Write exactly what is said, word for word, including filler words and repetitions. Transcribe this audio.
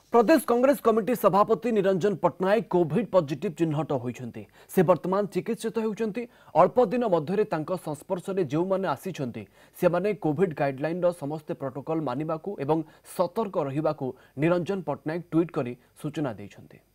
प्रदेश Congress committee सभापति Niranjan Patnaik covid positive चिन्हट होइछन्ति। से वर्तमान चिकित्सित होउछन्ति। अल्प दिन मध्य संस्पर्श में जो मैंने आसीछन्ति से माने कोविड गाइडलाइन रो समस्त प्रोटोकॉल मानिबाकू एवं सतर्क रहिबाकू निरंजन पट्टनायक ट्वीट करी सूचना दैछन्ति।